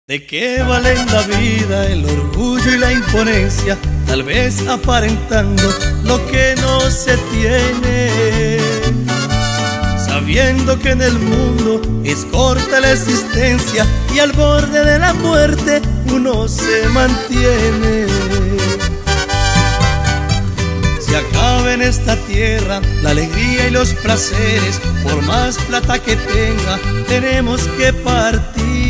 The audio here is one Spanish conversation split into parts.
¿De qué valen la vida, el orgullo y la imponencia? Tal vez aparentando lo que no se tiene, sabiendo que en el mundo es corta la existencia y al borde de la muerte uno se mantiene. Se acaba en esta tierra la alegría y los placeres, por más plata que tenga tenemos que partir.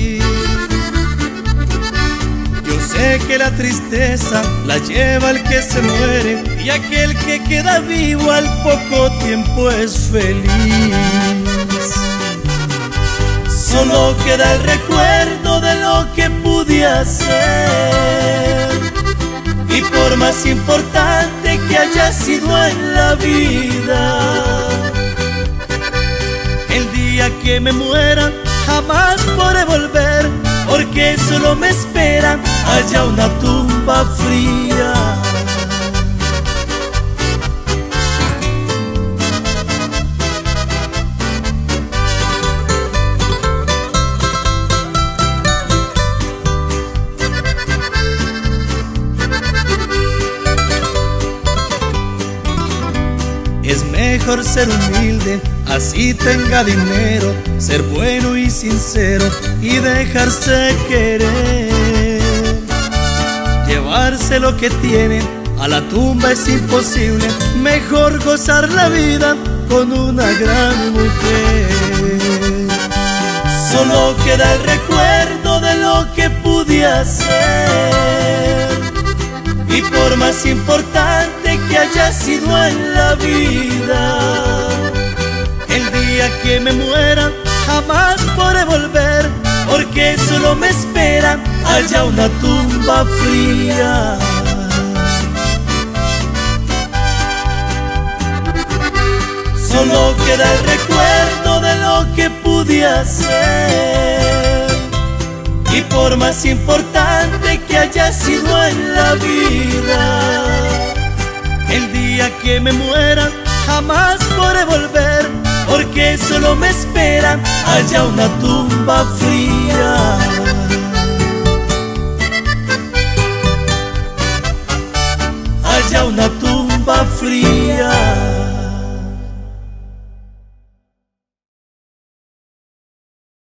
Sé que la tristeza la lleva el que se muere y aquel que queda vivo al poco tiempo es feliz. Solo queda el recuerdo de lo que pude hacer, y por más importante que haya sido en la vida, el día que me muera jamás podré volver, porque solo me espera allá una tumba fría. Es mejor ser humilde, así tenga dinero, ser bueno y sincero y dejarse querer. Llevarse lo que tienen a la tumba es imposible, mejor gozar la vida con una gran mujer. Solo queda el recuerdo de lo que pude hacer, y por más importante que haya sido en la vida, el día que me muera jamás podré volver, porque solo me espera allá una tumba fría. Solo queda el recuerdo de lo que pude hacer, y por más importante que haya sido en la vida, el día que me muera jamás podré volver, porque solo me espera allá una tumba fría. Allá una tumba fría.